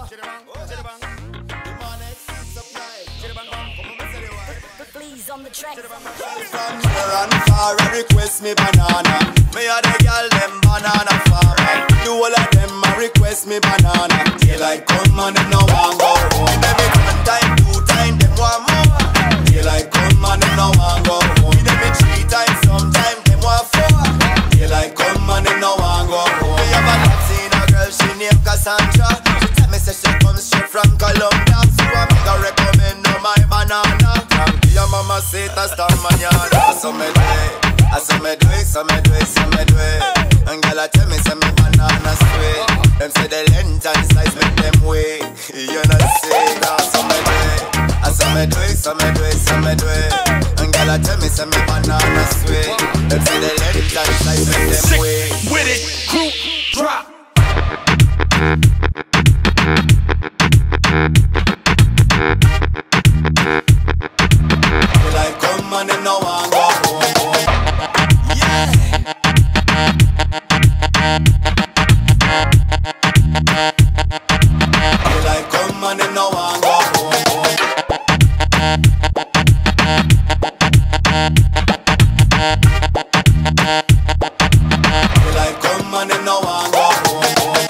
Please on the track. From near and far, I request me banana. Me a the girl them banana farmer. The whole of them a request me banana. Daylight come and them no want go home. Them it one time, two time, them want more. Daylight come and them no want go home. Them it three times, sometime them want four. Daylight come and them no want go home. Me have a taxi in a girl, she named Cassandra. She tell me say she comes straight from Colombia. So I make her recommend her my banana. Your mama say it a star mañana. So me do it, so me do it, so me do it, so me do it. And girl a tell me say me banana sweet. Them say the length and size make them wait. You know say that. So me do it, so me do it, so me do it, so me do it. And girl a tell me say me banana sweet. Them say the length and size make them wait. With it, crew drop. And them no want go home. Yeah. Daylight come and them no want go home. Daylight come and them no want go home.